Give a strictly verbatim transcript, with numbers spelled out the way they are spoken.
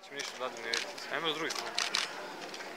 Ćemo ništa dalje ne vidjeti. Ajmo s druge strane.